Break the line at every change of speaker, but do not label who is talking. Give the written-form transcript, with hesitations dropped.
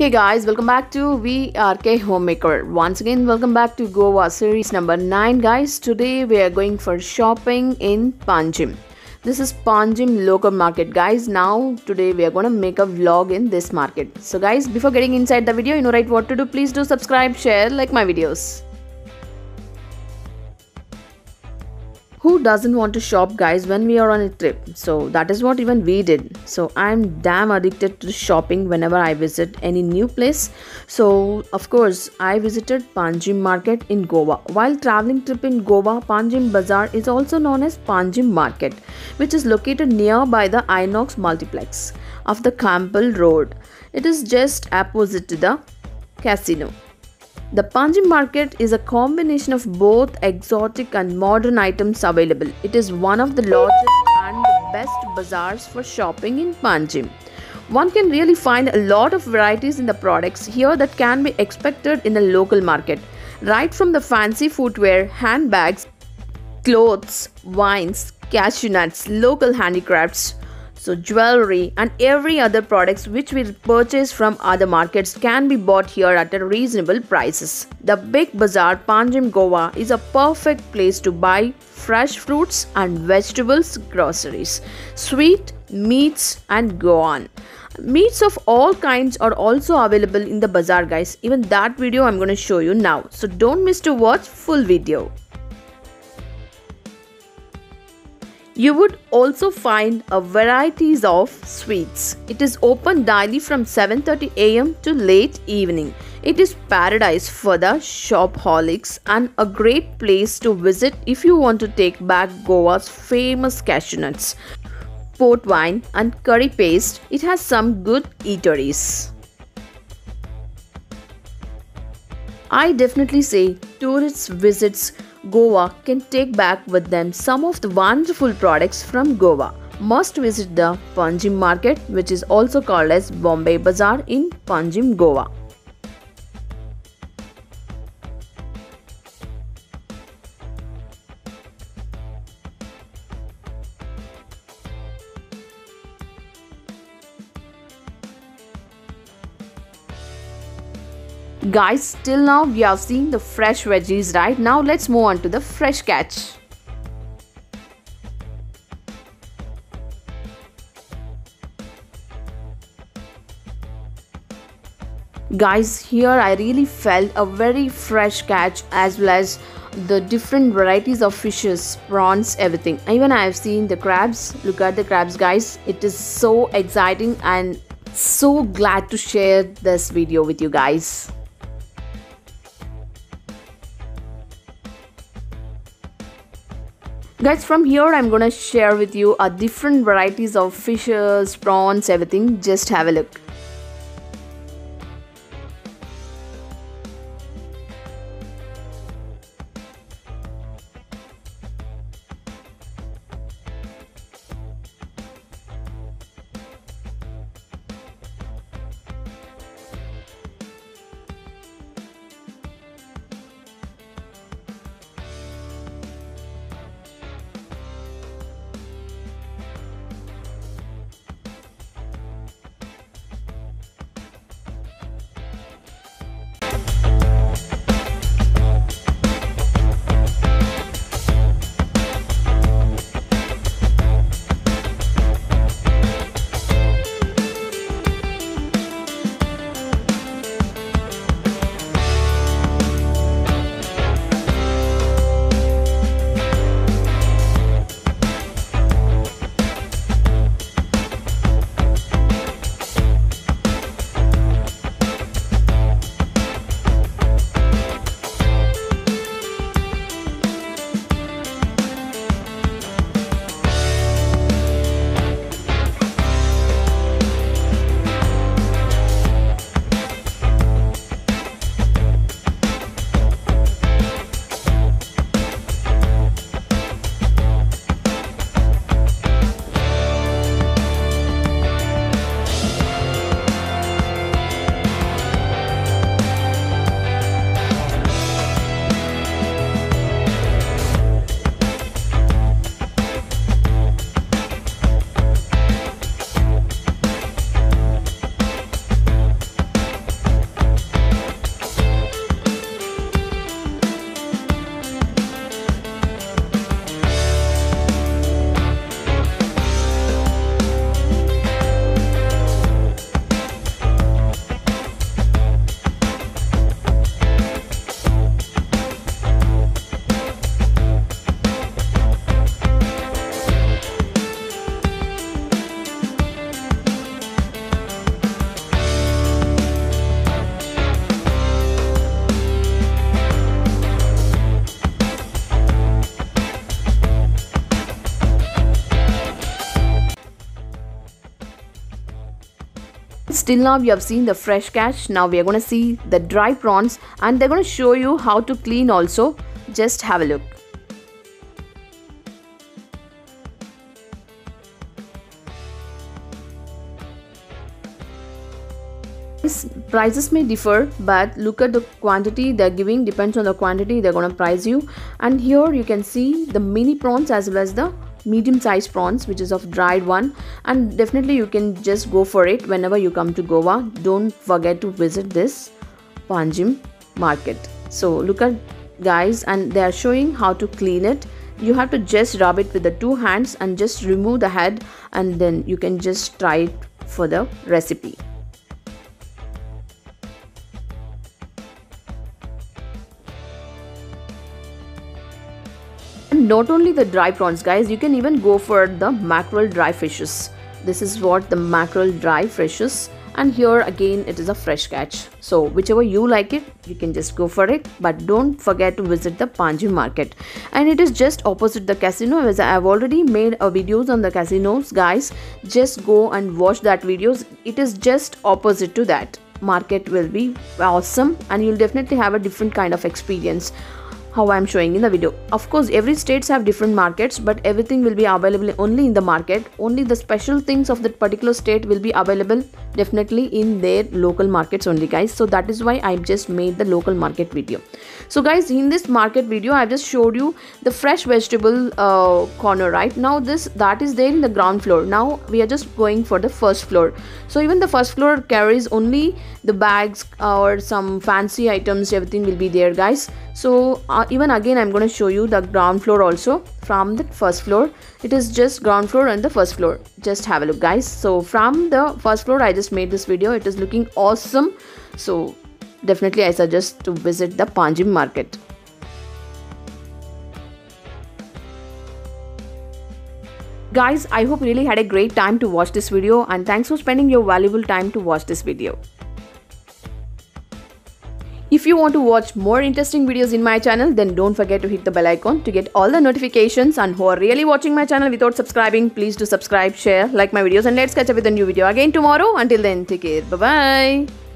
Hey guys, welcome back to VRK Homemaker. Once again, welcome back to Goa series number 9. Guys, today we are going for shopping in Panjim. This is Panjim local market, guys. Now, today we are going to make a vlog in this market. So, guys, before getting inside the video, you know right what to do. Please do subscribe, share, like my videos. Who doesn't want to shop, guys, when we are on a trip? So that is what even we did. So I'm damn addicted to shopping whenever I visit any new place. So of course I visited Panjim market in Goa. While traveling trip in Goa, Panjim Bazaar is also known as Panjim market, which is located nearby the Inox multiplex of the Campbell Road. It is just opposite to the casino. The Panjim market is a combination of both exotic and modern items available. It is one of the largest and the best bazaars for shopping in Panjim. One can really find a lot of varieties in the products here that can be expected in a local market. Right from the fancy footwear, handbags, clothes, wines, cashew nuts, local handicrafts, so jewelry and every other products which we purchase from other markets can be bought here at a reasonable prices. The Big Bazaar Panjim Goa is a perfect place to buy fresh fruits and vegetables, groceries, sweet, meats and go on. Meats of all kinds are also available in the bazaar, guys. Even that video I'm going to show you now. So don't miss to watch full video. You would also find a varieties of sweets. It is open daily from 7:30 a.m. to late evening. It is paradise for the shopaholics and a great place to visit if you want to take back Goa's famous cashew nuts, port wine and curry paste. It has some good eateries. I definitely say tourists visits Goa can take back with them some of the wonderful products from Goa. Must visit the Panjim market, which is also called as Bombay Bazaar in Panjim, Goa. Guys, till now we have seen the fresh veggies, right? Now let's move on to the fresh catch. Guys, here I really felt a very fresh catch as well as the different varieties of fishes, prawns, everything. Even I have seen the crabs. Look at the crabs, guys. It is so exciting and so glad to share this video with you guys. Guys, from here I'm gonna share with you different varieties of fishes, prawns, everything. Just have a look. Till now we have seen the fresh catch. Now we are going to see the dry prawns, and they're going to show you how to clean also. Just have a look. Prices may differ, but look at the quantity they're giving. Depends on the quantity they're going to price you. And here you can see the mini prawns as well as the medium sized prawns, which is of dried one, and definitely you can just go for it whenever you come to Goa. Don't forget to visit this Panjim market. So look at, guys, and they are showing how to clean it. You have to just rub it with the two hands and just remove the head, and then you can just try it for the recipe. And not only the dry prawns, guys, you can even go for the mackerel dry fishes. This is what the mackerel dry fishes, and here again it is a fresh catch. So whichever you like it, you can just go for it, but don't forget to visit the Panjim market. And it is just opposite the casino, as I have already made a videos on the casinos, guys. Just go and watch that videos. It is just opposite to that. Market will be awesome, and you'll definitely have a different kind of experience how I'm showing in the video. Of course, every states have different markets, but everything will be available only in the market. Only the special things of that particular state will be available definitely in their local markets only, guys. So that is why I just made the local market video. So guys, in this market video I've just showed you the fresh vegetable corner. Right now that is there in the ground floor. Now we are just going for the first floor. So even the first floor carries only the bags or some fancy items. Everything will be there, guys. So even again I'm going to show you the ground floor also from the first floor. It is just ground floor and the first floor. Just have a look, guys. So from the first floor I just made this video. It is looking awesome. So definitely I suggest to visit the Panjim market. Guys, I hope you really had a great time to watch this video, and thanks for spending your valuable time to watch this video. If you want to watch more interesting videos in my channel, then don't forget to hit the bell icon to get all the notifications. And who are really watching my channel without subscribing, please do subscribe, share, like my videos, and let's catch up with a new video again tomorrow. Until then, take care. Bye-bye.